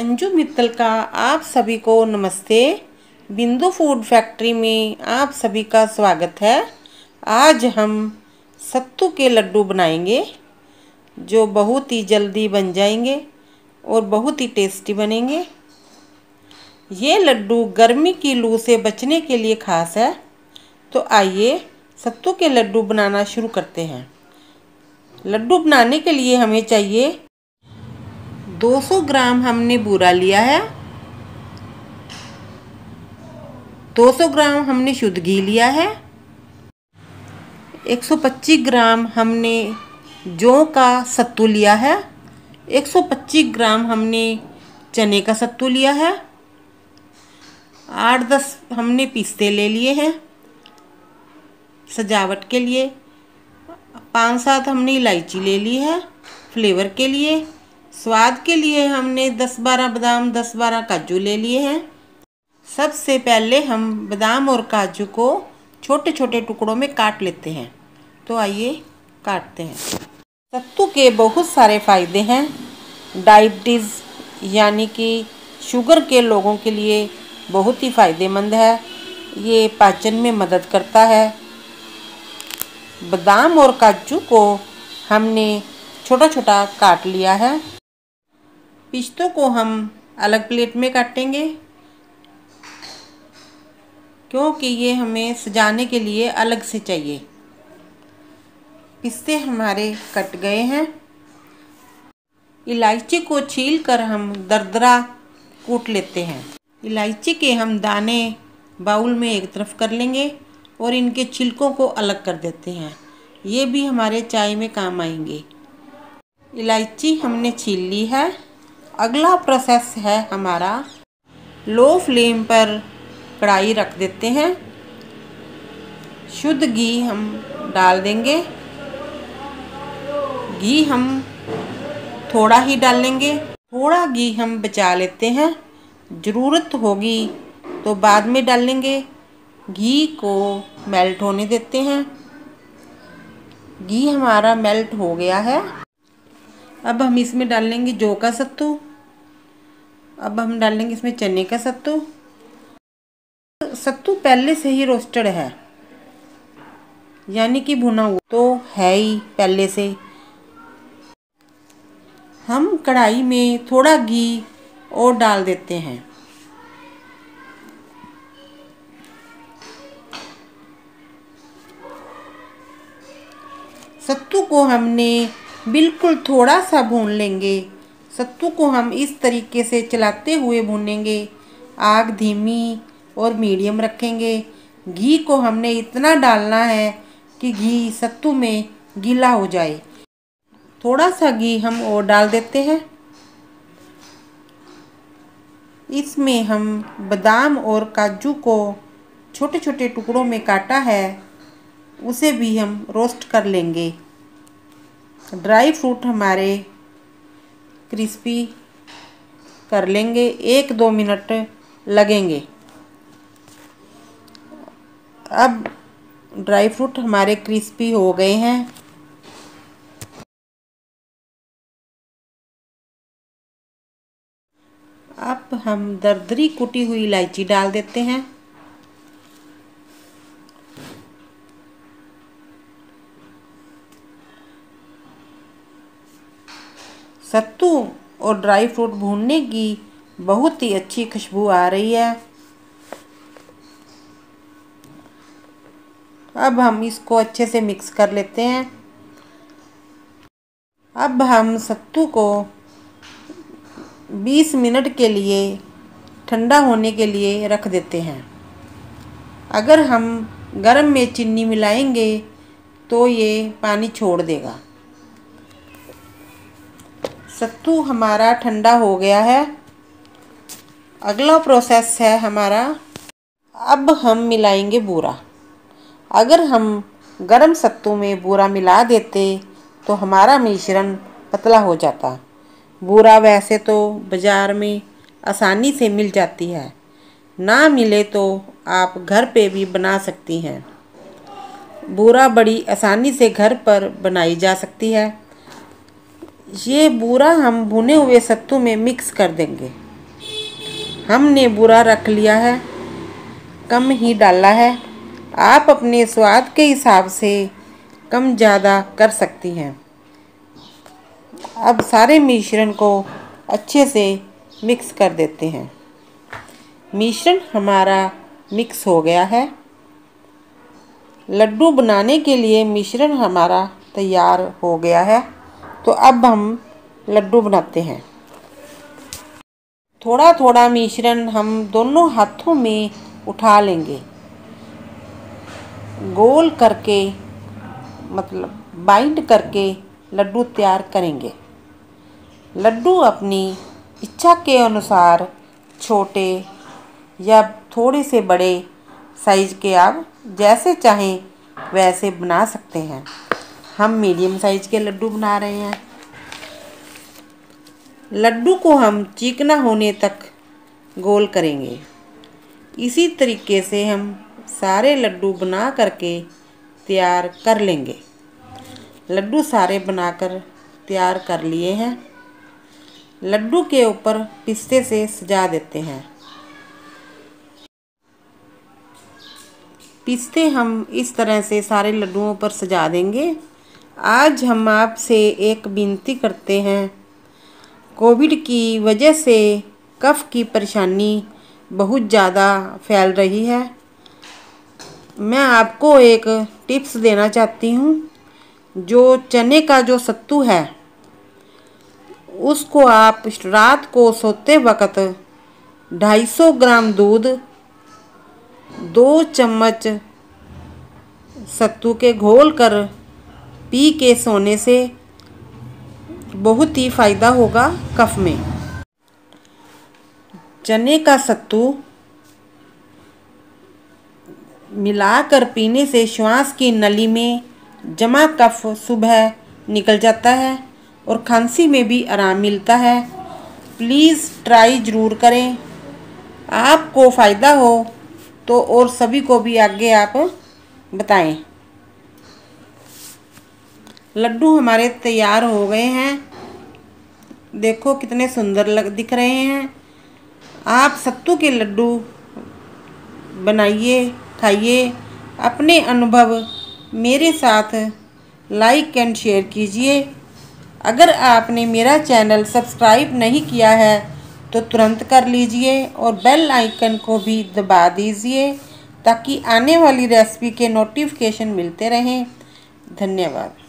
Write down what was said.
अंजू मित्तल का आप सभी को नमस्ते। बिंदु फूड फैक्ट्री में आप सभी का स्वागत है। आज हम सत्तू के लड्डू बनाएंगे जो बहुत ही जल्दी बन जाएंगे और बहुत ही टेस्टी बनेंगे। ये लड्डू गर्मी की लू से बचने के लिए खास है। तो आइए सत्तू के लड्डू बनाना शुरू करते हैं। लड्डू बनाने के लिए हमें चाहिए 200 ग्राम हमने बूरा लिया है, 200 ग्राम हमने शुद्ध घी लिया है, 125 ग्राम हमने जौ का सत्तू लिया है, 125 ग्राम हमने चने का सत्तू लिया है, 8-10 हमने पिस्ते ले लिए हैं सजावट के लिए, 5-7 हमने इलायची ले ली है फ्लेवर के लिए, स्वाद के लिए हमने 10-12 बादाम 10-12 काजू ले लिए हैं। सबसे पहले हम बादाम और काजू को छोटे छोटे टुकड़ों में काट लेते हैं। तो आइए काटते हैं। सत्तू के बहुत सारे फ़ायदे हैं। डायबिटीज़ यानी कि शुगर के लोगों के लिए बहुत ही फ़ायदेमंद है। ये पाचन में मदद करता है। बादाम और काजू को हमने छोटा छोटा काट लिया है। पिस्तों को हम अलग प्लेट में काटेंगे क्योंकि ये हमें सजाने के लिए अलग से चाहिए। पिस्ते हमारे कट गए हैं। इलायची को छीलकर हम दरदरा कूट लेते हैं। इलायची के हम दाने बाउल में एक तरफ कर लेंगे और इनके छिलकों को अलग कर देते हैं। ये भी हमारे चाय में काम आएंगे। इलायची हमने छील ली है। अगला प्रोसेस है हमारा, लो फ्लेम पर कढ़ाई रख देते हैं। शुद्ध घी हम डाल देंगे। घी हम थोड़ा ही डालेंगे, थोड़ा घी हम बचा लेते हैं, ज़रूरत होगी तो बाद में डालेंगे। घी को मेल्ट होने देते हैं। घी हमारा मेल्ट हो गया है। अब हम इसमें डालेंगे जौ का सत्तू। अब हम डालेंगे इसमें चने का सत्तू। सत्तू पहले से ही रोस्टेड है, यानी कि भुना हुआ तो है ही पहले से। हम कढ़ाई में थोड़ा घी और डाल देते हैं। सत्तू को हमने बिल्कुल थोड़ा सा भून लेंगे। सत्तू को हम इस तरीके से चलाते हुए भूनेंगे। आग धीमी और मीडियम रखेंगे। घी को हमने इतना डालना है कि घी सत्तू में गीला हो जाए। थोड़ा सा घी हम और डाल देते हैं। इसमें हम बादाम और काजू को छोटे छोटे टुकड़ों में काटा है, उसे भी हम रोस्ट कर लेंगे। ड्राई फ्रूट हमारे क्रिस्पी कर लेंगे। 1-2 मिनट लगेंगे। अब ड्राई फ्रूट हमारे क्रिस्पी हो गए हैं। अब हम दरदरी कुटी हुई इलायची डाल देते हैं। सत्तू और ड्राई फ्रूट भूनने की बहुत ही अच्छी खुशबू आ रही है। अब हम इसको अच्छे से मिक्स कर लेते हैं। अब हम सत्तू को 20 मिनट के लिए ठंडा होने के लिए रख देते हैं। अगर हम गर्म में चीनी मिलाएंगे तो ये पानी छोड़ देगा। सत्तू हमारा ठंडा हो गया है। अगला प्रोसेस है हमारा, अब हम मिलाएंगे बूरा। अगर हम गरम सत्तू में बूरा मिला देते तो हमारा मिश्रण पतला हो जाता। बूरा वैसे तो बाज़ार में आसानी से मिल जाती है, ना मिले तो आप घर पे भी बना सकती हैं। बूरा बड़ी आसानी से घर पर बनाई जा सकती है। ये बूरा हम भुने हुए सत्तू में मिक्स कर देंगे। हमने बुरा रख लिया है, कम ही डाला है। आप अपने स्वाद के हिसाब से कम ज़्यादा कर सकती हैं। अब सारे मिश्रण को अच्छे से मिक्स कर देते हैं। मिश्रण हमारा मिक्स हो गया है। लड्डू बनाने के लिए मिश्रण हमारा तैयार हो गया है। तो अब हम लड्डू बनाते हैं। थोड़ा थोड़ा मिश्रण हम दोनों हाथों में उठा लेंगे, गोल करके मतलब बाइंड करके लड्डू तैयार करेंगे। लड्डू अपनी इच्छा के अनुसार छोटे या थोड़े से बड़े साइज के आप जैसे चाहें वैसे बना सकते हैं। हम मीडियम साइज के लड्डू बना रहे हैं। लड्डू को हम चिकना होने तक गोल करेंगे। इसी तरीके से हम सारे लड्डू बना करके तैयार कर लेंगे। लड्डू सारे बनाकर तैयार कर लिए हैं। लड्डू के ऊपर पिस्ते से सजा देते हैं। पिस्ते हम इस तरह से सारे लड्डुओं पर सजा देंगे। आज हम आपसे एक विनती करते हैं। कोविड की वजह से कफ की परेशानी बहुत ज़्यादा फैल रही है। मैं आपको एक टिप्स देना चाहती हूँ। जो चने का जो सत्तू है उसको आप रात को सोते वक्त 250 ग्राम दूध, 2 चम्मच सत्तू के घोल कर पी के सोने से बहुत ही फ़ायदा होगा कफ में। चने का सत्तू मिलाकर पीने से श्वास की नली में जमा कफ सुबह निकल जाता है और खांसी में भी आराम मिलता है। प्लीज़ ट्राई ज़रूर करें। आपको फ़ायदा हो तो और सभी को भी आगे आप बताएं। लड्डू हमारे तैयार हो गए हैं। देखो कितने सुंदर दिख रहे हैं। आप सत्तू के लड्डू बनाइए, खाइए। अपने अनुभव मेरे साथ लाइक एंड शेयर कीजिए। अगर आपने मेरा चैनल सब्सक्राइब नहीं किया है तो तुरंत कर लीजिए और बेल आइकन को भी दबा दीजिए ताकि आने वाली रेसिपी के नोटिफिकेशन मिलते रहें। धन्यवाद।